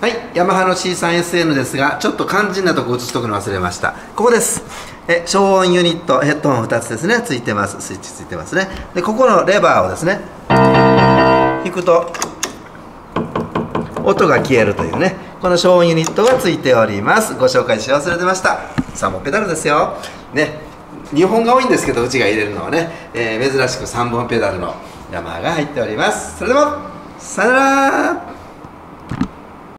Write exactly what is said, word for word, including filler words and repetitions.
はい、ヤマハの シースリーエスエヌ ですが、ちょっと肝心なとこ映しとくの忘れました。ここです。え消音ユニット、ヘッドホンふたつですね、ついてます。スイッチついてますね。で、ここのレバーをですね、引くと音が消えるというね、この消音ユニットがついております。ご紹介し忘れてました。さんぼんペダルですよ。ね、にほんが多いんですけど、うちが入れるのはね、えー、珍しくさんぼんペダルのヤマハが入っております。それではさよなら。